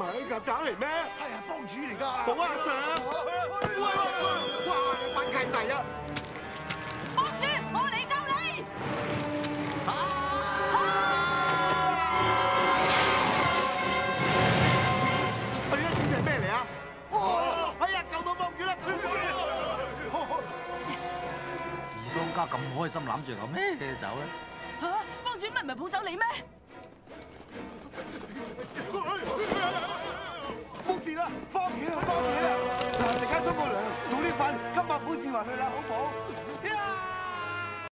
係曱甴嚟咩？ 係啊，幫主嚟㗎。 好啊，阿 Sir。哇，你班契弟啊！ 幫主，我嚟救你！ 哎呀，呢隻係咩嚟啊？哎呀，救到幫主啦！ 二當家咁開心攬住我咩走咧？ 嚇，幫主咪唔係抱走你咩？ 冇事啦，翻屋企啦，翻屋企啦！嗱，陣間沖個涼，早啲瞓，今晚唔好試話去啦，好唔好？